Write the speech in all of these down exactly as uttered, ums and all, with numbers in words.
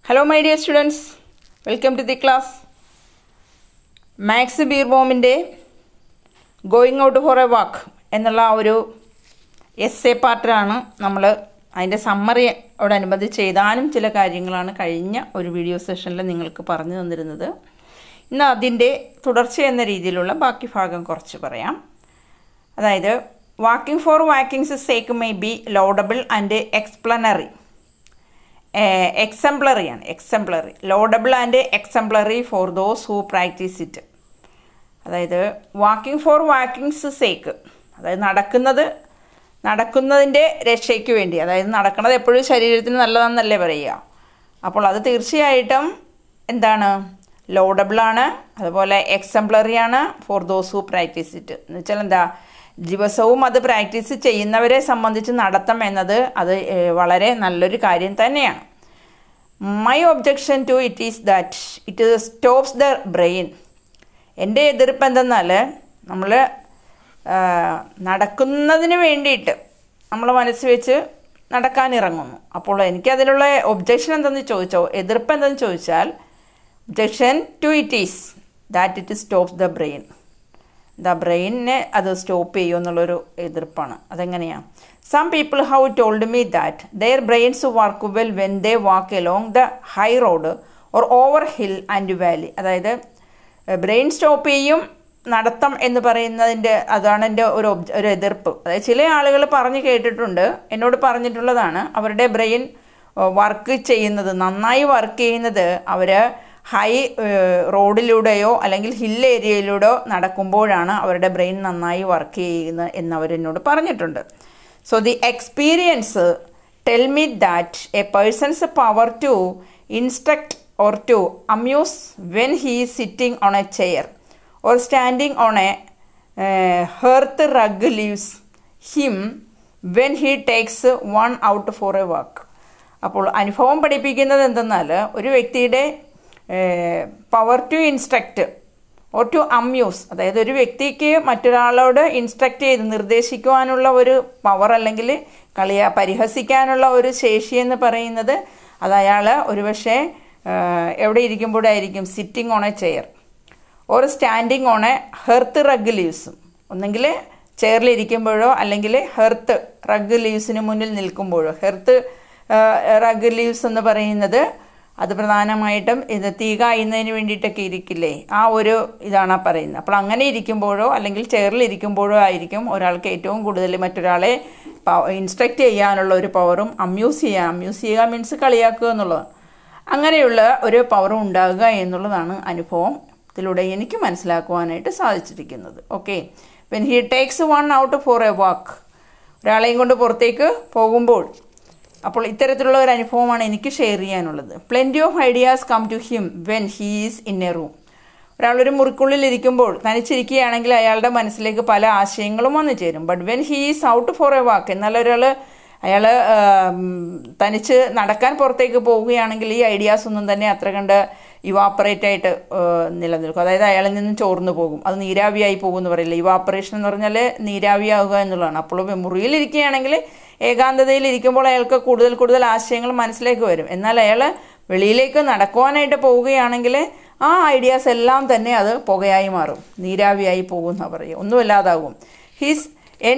Hello my dear students, welcome to the class. Max Beerbohm-ന്റെ Going Out for a Walk എന്നുള്ള ഒരു essay പാർട്ടാണ് നമ്മൾ അതിൻ്റെ സമ്മറിയോടനുബന്ധിച്ച് എഴുതാനും ചില കാര്യങ്ങളാണ് കഴിഞ്ഞ ഒരു വീഡിയോ സെഷനിൽ നിങ്ങൾക്ക് പറഞ്ഞു തന്നിരുന്നത്. ഇന്ന് അതിൻ്റെ തുടർച്ച എന്ന രീതിയിലുള്ള ബാക്കി ഭാഗം കുറച്ച് പറയാം. അതായത് walking for walking's sake may be laudable and exemplary exemplary ആണ് exemplary laudable and exemplary for those who practice it. അതായത് വാക്കിംഗ് ഫോർ വാക്കിങ്സ് സേക്ക്, അതായത് നടക്കുന്നത് നടക്കുന്നതിൻ്റെ രക്ഷയ്ക്ക് വേണ്ടി, അതായത് നടക്കുന്നത് എപ്പോഴും ശരീരത്തിന് നല്ലതാണെന്നല്ലേ പറയുക. അപ്പോൾ അത് തീർച്ചയായിട്ടും എന്താണ്, ലോഡബിളാണ്, അതുപോലെ എക്സംപ്ലറി ആണ് for those who practice it. എന്ന് വെച്ചാൽ എന്താ, ദിവസവും അത് പ്രാക്ടീസ് ചെയ്യുന്നവരെ സംബന്ധിച്ച് നടത്തം എന്നത് അത് വളരെ നല്ലൊരു കാര്യം തന്നെയാണ്. My objection to it is that it stops the brain. എൻ്റെ എതിർപ്പ് എന്തെന്നാൽ, നമ്മൾ നടക്കുന്നതിന് വേണ്ടിയിട്ട് നമ്മൾ മനസ്സ് വെച്ച് നടക്കാനിറങ്ങുന്നു. അപ്പോൾ എനിക്കതിലുള്ള ഒബ്ജക്ഷൻ എന്തെന്ന് ചോദിച്ചോ, എതിർപ്പ് എന്തെന്ന് ചോദിച്ചാൽ, objection to it is that it stops the brain. The ബ്രെയിനിനെ അത് സ്റ്റോപ്പ് ചെയ്യും എന്നുള്ളൊരു എതിർപ്പാണ്. അതെങ്ങനെയാണ്? Some people have told me that their brains work well when they walk along the high road or over hill and valley. അതായത് brain stop ചെയ്യും നടത്തം എന്ന് പറയുന്നതിൻ്റെ അതാണ് എൻ്റെ ഒരു ഒരു എതിർപ്പ്. അതായത് ചില ആളുകൾ പറഞ്ഞു കേട്ടിട്ടുണ്ട്, എന്നോട് പറഞ്ഞിട്ടുള്ളതാണ്, അവരുടെ ബ്രെയിൻ വർക്ക് ചെയ്യുന്നത്, നന്നായി വർക്ക് ചെയ്യുന്നത് അവർ ഹൈ റോഡിലൂടെയോ അല്ലെങ്കിൽ ഹിൽ ഏരിയയിലൂടെയോ നടക്കുമ്പോഴാണ് അവരുടെ ബ്രെയിൻ നന്നായി വർക്ക് ചെയ്യുന്നത് എന്നവരെന്നോട് പറഞ്ഞിട്ടുണ്ട്. So the experience tell me that a person's power to instruct or to amuse when he is sitting on a chair or standing on a hearth rug leaves him when he takes one out for a walk. അപ്പോൾ അനുഭവം പഠിപ്പിക്കുന്നത് എന്തെന്നാൽ, ഒരു വ്യക്തിയുടെ power to instruct or to amuse, അതായത് ഒരു വ്യക്തിക്ക് മറ്റൊരാളോട് ഇൻസ്ട്രക്റ്റ് ചെയ്ത് നിർദ്ദേശിക്കുവാനുള്ള ഒരു പവർ അല്ലെങ്കിൽ കളിയ പരിഹസിക്കാനുള്ള ഒരു ശേഷി എന്ന് പറയുന്നത്, അത് അയാൾ ഒരുപക്ഷെ എവിടെ ഇരിക്കുമ്പോഴായിരിക്കും, sitting on a chair or standing on a hearth rug ലീവ്സും, ഒന്നെങ്കിൽ ചെയറിലിരിക്കുമ്പോഴോ അല്ലെങ്കിൽ ഹെർത്ത് റഗ് ലീവ്സിന് മുന്നിൽ നിൽക്കുമ്പോഴോ. ഹെർത്ത് റഗ് ലീവ്സ് എന്ന് പറയുന്നത് അത് പ്രധാനമായിട്ടും ഇത് തീ കായുന്നതിന് വേണ്ടിയിട്ടൊക്കെ ഇരിക്കില്ലേ, ആ ഒരു ഇതാണ് പറയുന്നത്. അപ്പോൾ അങ്ങനെ ഇരിക്കുമ്പോഴോ അല്ലെങ്കിൽ ചെയറിലിരിക്കുമ്പോഴോ ആയിരിക്കും ഒരാൾക്ക് ഏറ്റവും കൂടുതൽ മറ്റൊരാളെ ഇൻസ്ട്രക്റ്റ് ചെയ്യാനുള്ള ഒരു പവറും അമ്യൂസ് ചെയ്യുക, അമ്യൂസ് ചെയ്യുക മീൻസ് കളിയാക്കുക എന്നുള്ളതാണ്, അങ്ങനെയുള്ള ഒരു പവറും ഉണ്ടാകുക എന്നുള്ളതാണ് അനുഭവത്തിലൂടെ എനിക്ക് മനസ്സിലാക്കുവാനായിട്ട് സാധിച്ചിരിക്കുന്നത്. Okay, when he takes one out for a walk, ഒരാളെയും കൊണ്ട് പുറത്തേക്ക് പോകുമ്പോൾ, അപ്പോൾ ഇത്തരത്തിലുള്ള ഒരു അനുഭവമാണ് എനിക്ക് ഷെയർ ചെയ്യാനുള്ളത്. Plenty of ideas come to him when he is in a room. ഒരാളൊരു മുറിക്കുള്ളിൽ ഇരിക്കുമ്പോൾ, തനിച്ചിരിക്കുകയാണെങ്കിൽ അയാളുടെ മനസ്സിലേക്ക് പല ആശയങ്ങളും വന്നു ചേരും. But when he is out for a walk, എന്നാൽ ഒരാൾ അയാൾ തനിച്ച് നടക്കാൻ പുറത്തേക്ക് പോവുകയാണെങ്കിൽ ഈ ഐഡിയാസ് ഒന്നും തന്നെ അത്ര കണ്ട് ഇവാപ്പറേറ്റ് ആയിട്ട് നിലനിൽക്കും. അതായത് അയാളിൽ നിന്നും ചോർന്നു പോകും, അത് നീരാവിയായി പോകും എന്ന് പറയില്ല. ഇവാപ്പറേഷൻ എന്ന് പറഞ്ഞാൽ നീരാവിയാവുക എന്നുള്ളതാണ്. അപ്പോൾ മുറിയിലിരിക്കുകയാണെങ്കിൽ ഏകാന്തതയിൽ ഇരിക്കുമ്പോൾ അയാൾക്ക് കൂടുതൽ കൂടുതൽ ആശയങ്ങൾ മനസ്സിലേക്ക് വരും. എന്നാൽ അയാൾ വെളിയിലേക്ക് നടക്കുവാനായിട്ട് പോവുകയാണെങ്കിൽ ആ ഐഡിയാസ് എല്ലാം തന്നെ അത് പുകയായി മാറും, നീരാവിയായി പോകും എന്നാണ് പറയുക, ഒന്നുമില്ലാതാകും. ഹിസ്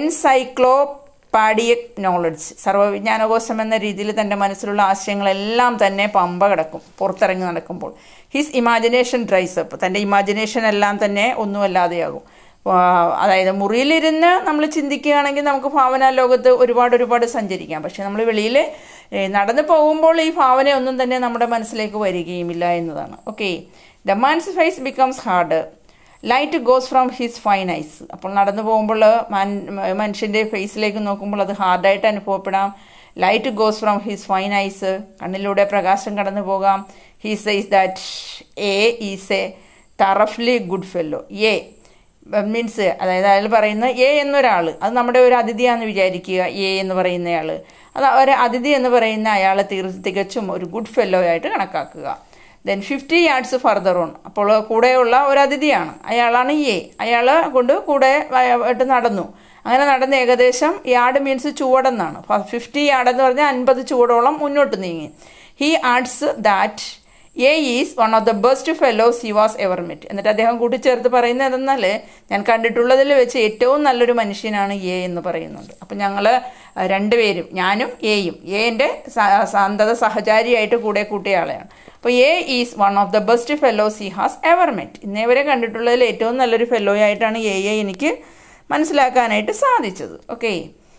എൻസൈക്ലോപാഡിയക് നോളജ്, സർവ്വവിജ്ഞാനകോശം എന്ന രീതിയിൽ തൻ്റെ മനസ്സിലുള്ള ആശയങ്ങളെല്ലാം തന്നെ പമ്പ കിടക്കും പുറത്തിറങ്ങി നടക്കുമ്പോൾ. ഹിസ് ഇമാജിനേഷൻ ഡ്രൈസ് അപ്പ്, തൻ്റെ ഇമാജിനേഷൻ എല്ലാം തന്നെ ഒന്നുമല്ലാതെയാകും. അതായത് മുറിയിലിരുന്ന് നമ്മൾ ചിന്തിക്കുകയാണെങ്കിൽ നമുക്ക് ഭാവനാ ലോകത്ത് ഒരുപാട് ഒരുപാട് സഞ്ചരിക്കാം. പക്ഷെ നമ്മൾ വെളിയിൽ നടന്നു പോകുമ്പോൾ ഈ ഭാവനയൊന്നും തന്നെ നമ്മുടെ മനസ്സിലേക്ക് വരികയുമില്ല എന്നതാണ്. Okay, the man's face becomes hard, light goes from his fine eyes. അപ്പോൾ നടന്നു പോകുമ്പോൾ മനുഷ്യൻ്റെ ഫേസിലേക്ക് നോക്കുമ്പോൾ അത് ഹാർഡായിട്ട് അനുഭവപ്പെടാം. Light goes from his fine eyes, കണ്ണിലൂടെ പ്രകാശം കടന്നു പോകാം. He says that A is a thoroughly good fellow. A means അതായത് അയാൾ പറയുന്ന എ എന്നൊരാൾ, അത് നമ്മുടെ ഒരു അതിഥിയാണെന്ന് വിചാരിക്കുക. എ എന്ന് പറയുന്നയാൾ, അത് ഒരു അതിഥി എന്ന് പറയുന്ന അയാളെ തീർ തികച്ചും ഒരു ഗുഡ് ഫെല്ലോ ആയിട്ട് കണക്കാക്കുക. Then fifty yards further on, അപ്പോൾ കൂടെയുള്ള ഒരു അതിഥിയാണ്, അയാളാണ് എ. അയാൾ കൊണ്ട് കൂടെ ആയിട്ട് നടന്നു. അങ്ങനെ നടന്ന് ഏകദേശം യാർഡ് മീൻസ് ചുവടെന്നാണ്. ഫിഫ്റ്റി യാർഡ് എന്ന് പറഞ്ഞാൽ അൻപത് ചുവടോളം മുന്നോട്ട് നീങ്ങി. He adds that A is one of the best fellows he was ever met. എന്നിട്ട് അദ്ദേഹം കൂട്ടിച്ചേർത്ത് പറയുന്നത് എന്തെന്നാൽ ഞാൻ കണ്ടിട്ടുള്ളതിൽ വെച്ച് ഏറ്റവും നല്ലൊരു മനുഷ്യനാണ് എ എന്ന് പറയുന്നുണ്ട്. അപ്പം ഞങ്ങൾ രണ്ടുപേരും, ഞാനും എയും, എൻ്റെ സന്തത സഹചാരിയായിട്ട് കൂടെ കൂട്ടിയ ആളെയാണ്. അപ്പോൾ A is one of the best fellows he has ever met. ഇന്നേവരെ കണ്ടിട്ടുള്ളതിൽ ഏറ്റവും നല്ലൊരു ഫെല്ലോ ആയിട്ടാണ് എയെ എനിക്ക് മനസ്സിലാക്കാനായിട്ട് സാധിച്ചത്. Okay,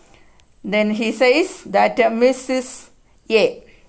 then he says that Mrs A,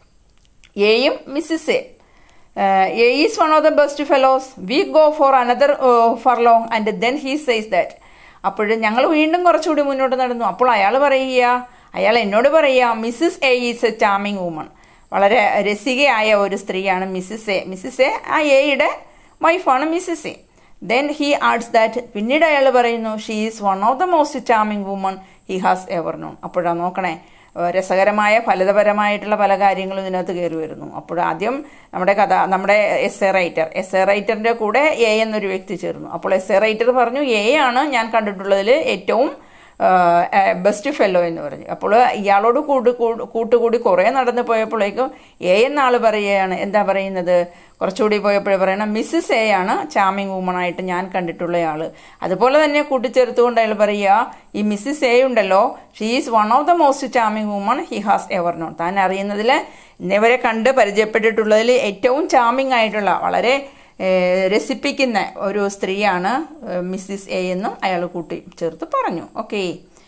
എയും Mrs A Uh, A is one of the best fellows. We go for another uh, furlong and then he says that. അപ്പോൾ ഞങ്ങൾ വീണ്ടും കുറച്ചുകൂടി മുന്നോട്ട് നടന്നു. അപ്പോൾ അയാൾ പറയുക, അയാൾ എന്നോട് പറയുക, Mrs A is a charming woman. വളരെ രസികയായ ഒരു സ്ത്രീയാണ് മിസ്സിസ് എ. മിസ്സിസ് എ ആ എയുടെ വൈഫാണ് Mrs A. Then he adds that, പിന്നീട് അയാൾ പറയുന്നു, she is one of the most charming woman he has ever known. അപ്പോഴാണ് നോക്കണേ, രസകരമായ ഫലിതപരമായിട്ടുള്ള പല കാര്യങ്ങളും ഇതിനകത്ത് കയറി വരുന്നു. അപ്പോൾ ആദ്യം നമ്മുടെ കഥ, നമ്മുടെ essay writer, essay റൈറ്ററിൻ്റെ കൂടെ എ എന്നൊരു വ്യക്തി ചേർന്നു. അപ്പോൾ എസ് എ റൈറ്റർ പറഞ്ഞു എ ആണ് ഞാൻ കണ്ടിട്ടുള്ളതിൽ ഏറ്റവും ബെസ്റ്റ് ഫെല്ലോ എന്ന് പറഞ്ഞു. അപ്പോൾ ഇയാളോട് കൂട് കൂട്ടുകൂടി കുറേ നടന്നു പോയപ്പോഴേക്കും എ എന്ന ആൾ പറയുകയാണ്, എന്താ പറയുന്നത്, കുറച്ചുകൂടി പോയപ്പോഴേ പറയണം മിസ്സിസ് എ ആണ് ചാമിങ് വുമണായിട്ട് ഞാൻ കണ്ടിട്ടുള്ള ആൾ. അതുപോലെ തന്നെ കൂട്ടിച്ചേർത്തുകൊണ്ട് അയാൾ പറയുക, ഈ മിസ്സിസ് എ ഉണ്ടല്ലോ, she is one of the most charming woman he has ever known. താൻ അറിയുന്നതിൽ ഇന്നേവരെ കണ്ട് പരിചയപ്പെട്ടിട്ടുള്ളതിൽ ഏറ്റവും ചാമിങ് ആയിട്ടുള്ള, വളരെ രസിപ്പിക്കുന്ന ഒരു സ്ത്രീയാണ് മിസ്സിസ് എ എന്നും അയാൾ കൂട്ടി ചേർത്ത് പറഞ്ഞു. Okay,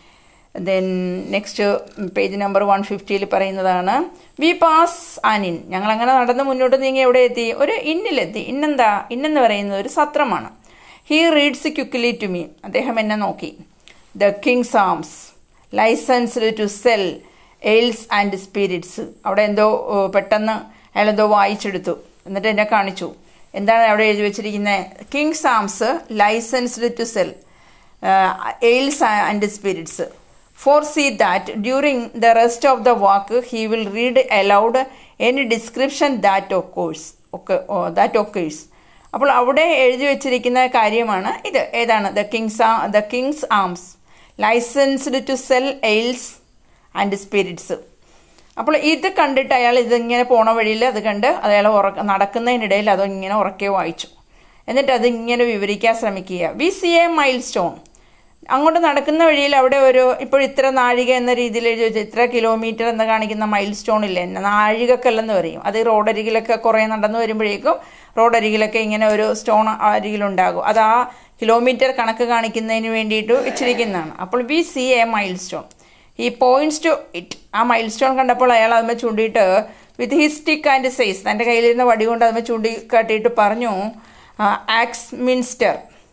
then next page number one ഫിഫ്റ്റിയിൽ പറയുന്നതാണ്, വി പാസ് ആൻ ഇൻ. ഞങ്ങളങ്ങനെ നടന്ന് മുന്നോട്ട് നീങ്ങി എവിടെ എത്തി? ഒരു ഇന്നിലെത്തി. ഇന്നെന്താ? ഇന്നെന്ന് പറയുന്നത് ഒരു സത്രമാണ്. He reads quickly to me. അദ്ദേഹം എന്നെ നോക്കി. The King's Arms licensed to sell ales and spirits. അവിടെ എന്തോ പെട്ടെന്ന് അയാൾ എന്തോ വായിച്ചെടുത്തു, എന്നിട്ട് എന്നെ കാണിച്ചു. എന്താണ് അവിടെ എഴുതി വെച്ചിരിക്കുന്നത്? King's Arms licensed to sell ales and spirits. For see that during the rest of the walk he will read aloud any description that occurs ഒക്കെ ദാറ്റ് ഒക്കേഴ്സ്. അപ്പോൾ അവിടെ എഴുതി വെച്ചിരിക്കുന്ന കാര്യമാണ് ഇത്. ഏതാണ്? The King's ah the King's Arms licensed to sell ales and spirits. അപ്പോൾ ഇത് കണ്ടിട്ട് അയാൾ ഇതിങ്ങനെ പോണ വഴിയിൽ അത് കണ്ട് അയാൾ ഉറക്ക നടക്കുന്നതിനിടയിൽ അതിങ്ങനെ ഉറക്കെ വായിച്ചു. എന്നിട്ട് അതിങ്ങനെ വിവരിക്കാൻ ശ്രമിക്കുക. We see a milestone. അങ്ങോട്ട് നടക്കുന്ന വഴിയിൽ അവിടെ ഒരു, ഇപ്പോൾ ഇത്ര നാഴിക എന്ന രീതിയിൽ എഴുതി വെച്ചാൽ ഇത്ര കിലോമീറ്റർ എന്ന് കാണിക്കുന്ന മൈൽ സ്റ്റോൺ ഇല്ലേ, നാഴികക്കല്ലെന്ന് പറയും. അത് റോഡരികിലൊക്കെ കുറേ നടന്നു വരുമ്പോഴേക്കും റോഡരികിലൊക്കെ ഇങ്ങനെ ഒരു സ്റ്റോൺ അരികിലുണ്ടാകും. അത് ആ കിലോമീറ്റർ കണക്ക് കാണിക്കുന്നതിന് വേണ്ടിയിട്ട് വെച്ചിരിക്കുന്നതാണ്. അപ്പോൾ we see a milestone. He points to it. ആ മൈൽ സ്റ്റോൺ കണ്ടപ്പോൾ അയാൾ അതുമ്മ ചൂണ്ടിയിട്ട് with his stick and says, തൻ്റെ കയ്യിലിരുന്ന വടി കൊണ്ട് അതുമ്മ ചൂണ്ടിക്കാട്ടിയിട്ട് പറഞ്ഞു, Axminster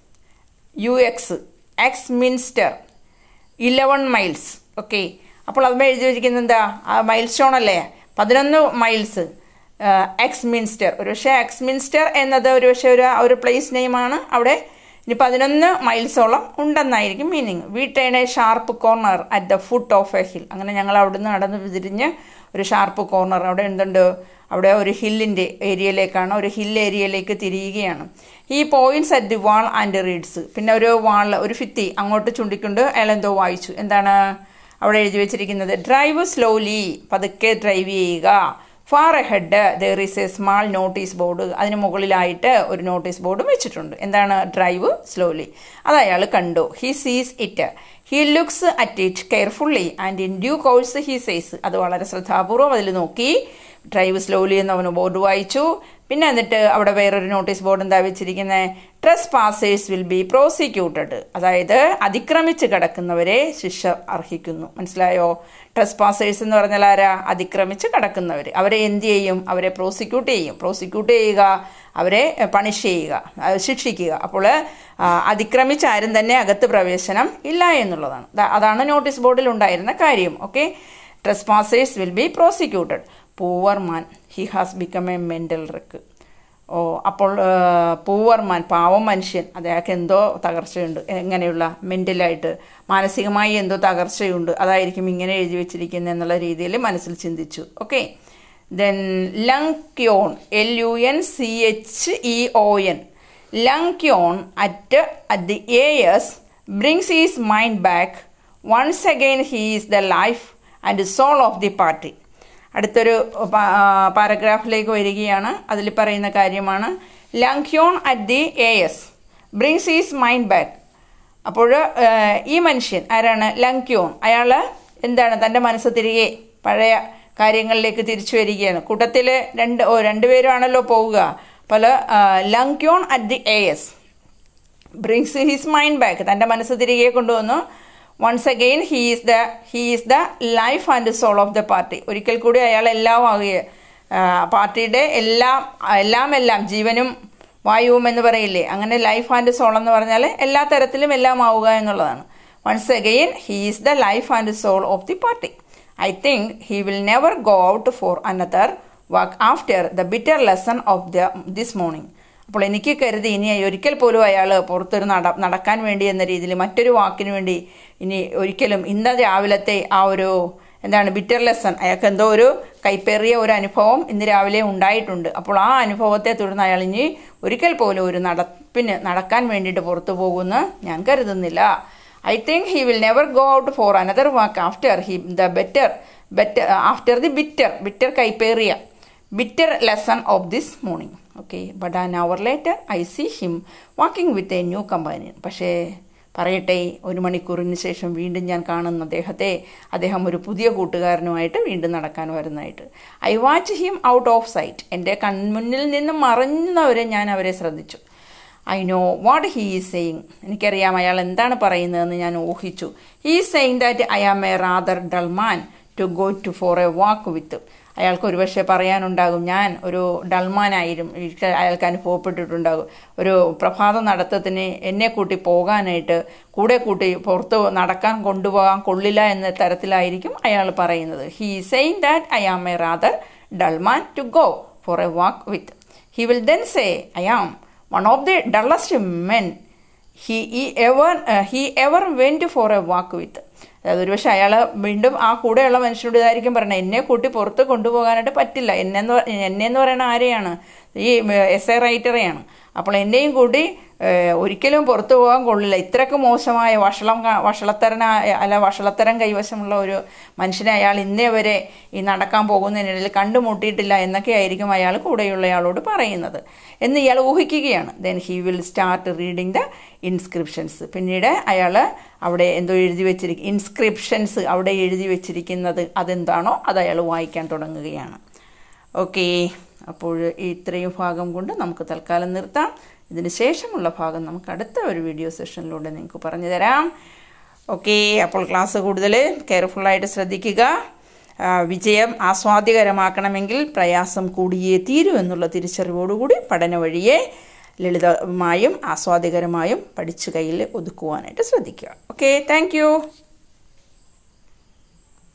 you X X minster eleven miles. Okay, അപ്പോൾ അതുമ്മ എഴുതി വെച്ചിരിക്കുന്നത് എന്താ? ആ മൈൽ സ്റ്റോൺ അല്ലേ, പതിനൊന്ന് മൈൽസ് എക്സ് മിൻസ്റ്റർ. ഒരു പക്ഷേ എക്സ് മിൻസ്റ്റർ എന്നത് ഒരു പക്ഷേ ഒരു ഒരു പ്ലേസ് നെയിമാണ്. അവിടെ ഇനി പതിനൊന്ന് മൈൽസോളം ഉണ്ടെന്നായിരിക്കും meaning. We turn a sharp corner at the foot of a hill. അങ്ങനെ ഞങ്ങൾ അവിടുന്ന് നടന്ന് തിരിഞ്ഞ് ഒരു ഷാർപ്പ് കോർണർ, അവിടെ എന്തുണ്ട്, അവിടെ ഒരു ഹില്ലിൻ്റെ ഏരിയയിലേക്കാണ്, ഒരു ഹിൽ ഏരിയയിലേക്ക് തിരിയുകയാണ്. He points at the wall and reads. പിന്നെ ഒരു വാൾ, ഒരു ഭിത്തി അങ്ങോട്ട് ചൂണ്ടിക്കൊണ്ട് അയാൾ എന്തോ വായിച്ചു. എന്താണ് അവിടെ എഴുതി വെച്ചിരിക്കുന്നത്? ഡ്രൈവ് സ്ലോലി, പതുക്കെ ഡ്രൈവ് ചെയ്യുക. Far ahead there is a small notice board. അതിന് മുകളിലായിട്ട് ഒരു നോട്ടീസ് ബോർഡും വെച്ചിട്ടുണ്ട്. എന്താണ്? Drive slowly. അത് അയാൾ കണ്ടു. He sees it. He looks at it carefully and in due course he says. അത് വളരെ ശ്രദ്ധാപൂർവ്വം അതിൽ നോക്കി. ഡ്രൈവ് സ്ലോലി എന്ന് അവന് ബോർഡ് വായിച്ചു. പിന്നെ എന്നിട്ട് അവിടെ വേറൊരു നോട്ടീസ് ബോർഡ് എന്താ വെച്ചിരിക്കുന്നത്? Trespassers will be prosecuted. അതായത് അതിക്രമിച്ച് കിടക്കുന്നവരെ ശിക്ഷ അർഹിക്കുന്നു. മനസ്സിലായോ? ട്രസ് പാസേഴ്സ് എന്ന് പറഞ്ഞാൽ ആരാ? അതിക്രമിച്ച് കിടക്കുന്നവർ. അവരെ എന്ത് ചെയ്യും? അവരെ പ്രോസിക്യൂട്ട് ചെയ്യും. പ്രോസിക്യൂട്ട് ചെയ്യുക, അവരെ പണിഷ് ചെയ്യുക, ശിക്ഷിക്കുക. അപ്പോൾ അതിക്രമിച്ച് ആരും തന്നെ അകത്ത് പ്രവേശനം ഇല്ല എന്നുള്ളതാണ്. അതാണ് നോട്ടീസ് ബോർഡിൽ ഉണ്ടായിരുന്ന കാര്യം. Okay, trespassers will be prosecuted. Poor man he has become a mental wreck. ഓ, അപ്പോൾ പൂവർ മാൻ, പാവം മനുഷ്യൻ, അദ്ദേഹം എന്തോ തകർച്ചയുണ്ട്. എങ്ങനെയുള്ള? മെൻ്റലായിട്ട്, മാനസികമായി എന്തോ തകർച്ചയുണ്ട്. അതായിരിക്കും ഇങ്ങനെ എഴുതി വെച്ചിരിക്കുന്നത് എന്നുള്ള രീതിയിൽ മനസ്സിൽ ചിന്തിച്ചു. Okay, then luncheon, L U N C H E O N. Luncheon at at the Ayres brings his mind back. Once again he is the life and soul of the party. അടുത്തൊരു പാരഗ്രാഫിലേക്ക് വരികയാണ്. അതിൽ പറയുന്ന കാര്യമാണ് luncheon at the A S brings his mind back. അപ്പോൾ ഈ മനുഷ്യൻ ആരാണ്? ലങ്ക്യോൺ. അയാൾ എന്താണ് തൻ്റെ മനസ്സ് തിരികെ പഴയ കാര്യങ്ങളിലേക്ക് തിരിച്ചു വരികയാണ്. കൂട്ടത്തിൽ രണ്ട് ഓ രണ്ടുപേരാണല്ലോ പോവുക. പല luncheon at the A S brings his mind back, തൻ്റെ മനസ്സ് തിരികെ കൊണ്ടുവന്നു. Once again he is the he is the life and soul of the party. ഒരിക്കൽ കൂടി അയാൾ എല്ലാം ആവുകയാണ്, പാർട്ടിയുടെ എല്ലാം എല്ലാം എല്ലാം ജീവനും വായുവും എന്ന് പറയില്ലേ, അങ്ങനെ ലൈഫ് ആൻഡ് സോൾ എന്ന് പറഞ്ഞാൽ എല്ലാ തരത്തിലും എല്ലാം ആവുക എന്നുള്ളതാണ്. Once again he is the life and soul of the party. I think he will never go out for another walk after the bitter lesson of the this morning. അപ്പോൾ എനിക്ക് കരുതി ഇനി ഒരിക്കൽ പോലും അയാൾ പുറത്തൊരു നട നടക്കാൻ വേണ്ടി എന്ന രീതിയിൽ മറ്റൊരു വാക്കിന് വേണ്ടി ഇനി ഒരിക്കലും ഇന്ന രാവിലത്തെ ആ ഒരു എന്താണ് ബിറ്റർ ലെസൺ, അയാൾക്ക് എന്തോ ഒരു കൈപ്പേറിയ ഒരു അനുഭവം ഇന്ന് രാവിലെ ഉണ്ടായിട്ടുണ്ട്. അപ്പോൾ ആ അനുഭവത്തെ തുടർന്ന് അയാൾ ഇനി ഒരിക്കൽ പോലും ഒരു നടപ്പിന് നടക്കാൻ വേണ്ടിയിട്ട് പുറത്തു പോകുമെന്ന് ഞാൻ കരുതുന്നില്ല. I think he will never go out for another walk after he the better better after the bitter bitter കൈപ്പേറിയ bitter lesson of this morning. Okay, but an hour later I see him walking with a new companion. പക്ഷേ പറയട്ടെ, ഒരു മണിക്കൂറിന് ശേഷം വീണ്ടും ഞാൻ കാണുന്ന അദ്ദേഹത്തെ അദ്ദേഹം ഒരു പുതിയ കൂട്ടുകാരനുമായിട്ട് വീണ്ടും നടക്കാൻ വരുന്നതായിട്ട്. I watch him out of sight. എൻ്റെ കൺമുന്നിൽ നിന്ന് മറഞ്ഞവരെ ഞാൻ അവരെ ശ്രദ്ധിച്ചു. I know what he is saying. എനിക്കറിയാം അയാൾ എന്താണ് പറയുന്നതെന്ന് ഞാൻ ഊഹിച്ചു. He is saying that I am a rather dull man to go to for a walk with. അയാൾക്ക് ഒരുപക്ഷെ പറയാനുണ്ടാകും ഞാൻ ഒരു ഡൾമാനായിരുന്നു, അയാൾക്ക് അനുഭവപ്പെട്ടിട്ടുണ്ടാകും. ഒരു പ്രഭാത നടത്തത്തിന് എന്നെ കൂട്ടി പോകാനായിട്ട് കൂടെ കൂട്ടി പുറത്ത് നടക്കാൻ കൊണ്ടുപോകാൻ കൊള്ളില്ല എന്ന തരത്തിലായിരിക്കും അയാൾ പറയുന്നത്. He is saying that I am a rather dull man to go for a walk with. He will then say I am one of the dullest men he, he ever uh, he ever went for a walk with. അതായത് ഒരു പക്ഷേ അയാൾ വീണ്ടും ആ കൂടെയുള്ള മനുഷ്യനോട് ഇതായിരിക്കും പറഞ്ഞത്, എന്നെ കൂട്ടി പുറത്ത് കൊണ്ടുപോകാനായിട്ട് പറ്റില്ല. എന്നെന്ന് എന്നെന്ന് പറയുന്ന ആരെയാണ്? ഈ എസ് എ റൈറ്ററെയാണ്. അപ്പോൾ എന്നെയും കൂടി ഒരിക്കലും പുറത്തു പോകാൻ കൊള്ളില്ല. ഇത്രയ്ക്ക് മോശമായ വഷളം വഷളത്തരനായ അല്ല വഷളത്തരം കൈവശമുള്ള ഒരു മനുഷ്യനെ അയാൾ ഇന്നേ വരെ ഈ നടക്കാൻ പോകുന്നതിനിടയിൽ കണ്ടുമുട്ടിയിട്ടില്ല എന്നൊക്കെ ആയിരിക്കും അയാൾ കൂടെയുള്ളയാളോട് പറയുന്നത് എന്ന് ഇയാൾ ഊഹിക്കുകയാണ്. Then he will start reading the inscriptions. പിന്നീട് അയാൾ അവിടെ എന്തോ എഴുതി വെച്ചിരിക്കും, ഇൻസ്ക്രിപ്ഷൻസ് അവിടെ എഴുതി വെച്ചിരിക്കുന്നത് അതെന്താണോ അത് അയാൾ വായിക്കാൻ തുടങ്ങുകയാണ്. ഓക്കെ, അപ്പോൾ ഇത്രയും ഭാഗം കൊണ്ട് നമുക്ക് തൽക്കാലം നിർത്താം. ഇതിന് ശേഷമുള്ള ഭാഗം നമുക്ക് അടുത്ത ഒരു വീഡിയോ സെഷനിലൂടെ നിങ്ങൾക്ക് പറഞ്ഞു തരാം. ഓക്കെ, അപ്പോൾ ക്ലാസ് കൂടുതൽ കെയർഫുള്ളായിട്ട് ശ്രദ്ധിക്കുക. വിജയം ആസ്വാദ്യകരമാക്കണമെങ്കിൽ പ്രയാസം കൂടിയേ തീരൂ എന്നുള്ള തിരിച്ചറിവോടുകൂടി പഠന വഴിയെ ലളിതമായും ആസ്വാദ്യകരമായും പഠിച്ചു കയ്യിൽ ഒതുക്കുവാനായിട്ട് ശ്രദ്ധിക്കുക. Okay, thank U.